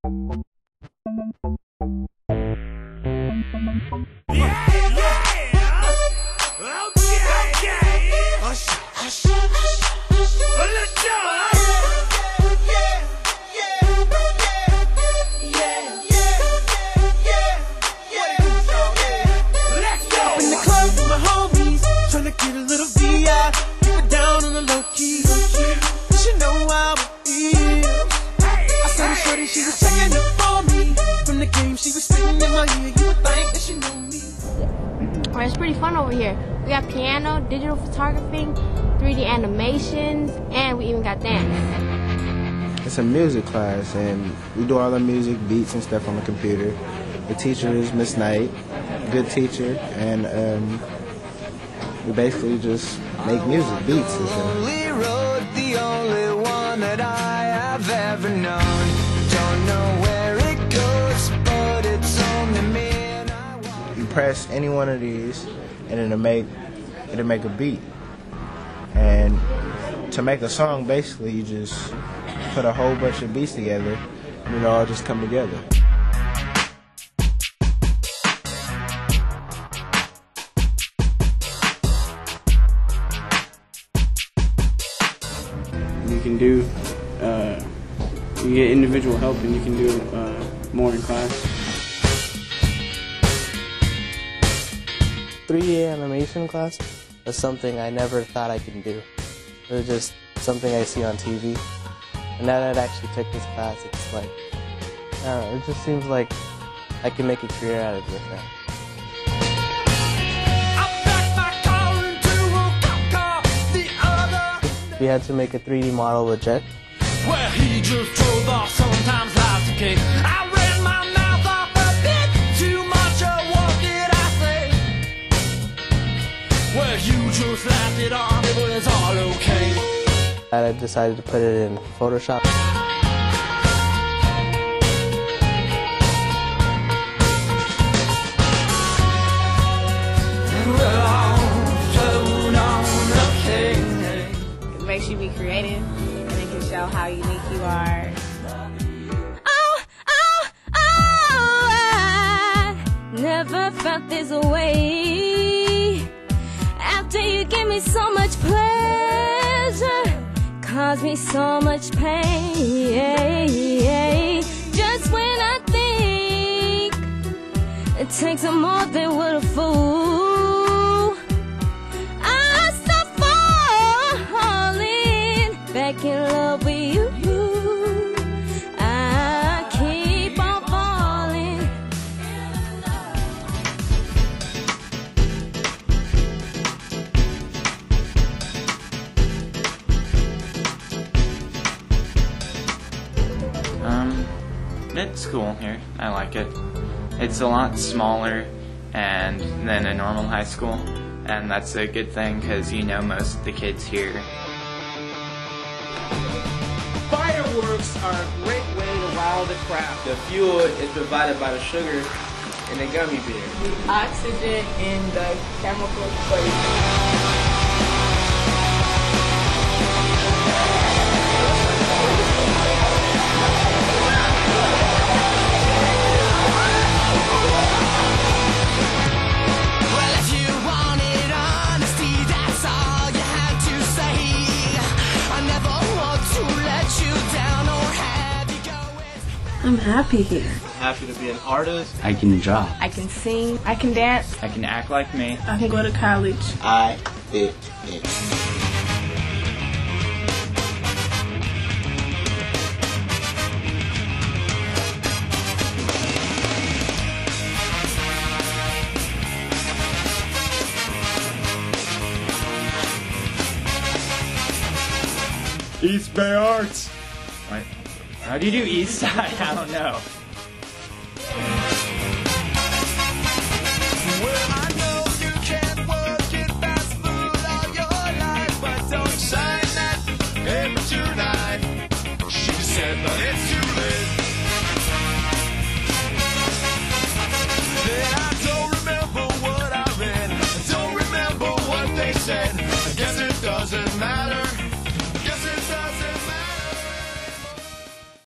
It's pretty fun over here. We got piano, digital photography, 3D animations, and we even got dance. It's a music class, and we do all the music, beats, and stuff on the computer. The teacher is Miss Knight, good teacher, and we basically just make music, beats and stuff. The only one that I have ever known. Don't know where it goes, but it's only me. You press any one of these, and it'll make a beat. And to make a song, basically, you just put a whole bunch of beats together, and it all just come together. You can do, you get individual help, and you can do more in class. 3D animation class was something I never thought I could do. It was just something I see on TV. And now that I actually took this class, it's like, I don't know, it just seems like I can make a career out of it. We had to make a 3D model of a jet. Well, he just drove off, sometimes life's okay. I ran my mouth off a bit too much, what did I say? Well, you just laughed it off, it was all okay. And I decided to put it in Photoshop. It makes you be creative, and it can show how unique you are. I never felt this way. After you give me so much pleasure, cause me so much pain. Just when I think it takes more than what a fool, I stop falling back in love with you. I keep on falling. It's cool here. I like it. It's a lot smaller than a normal high school, and that's a good thing because you know most of the kids here. Fireworks are a great way to wow the crowd. The fuel is provided by the sugar in the gummy bear. Oxygen in the chemical space. I'm happy here. I'm happy to be an artist. I can draw. I can sing. I can dance. I can act like me. I can go to college. I fit in. East Bay Arts. What? How do you do East Side? I don't know. Well, I know you can't work it fast food all your life, but don't shine that paper tonight. She said, but it's too late. Then I don't remember what I read. I don't remember what they said. I guess it doesn't matter.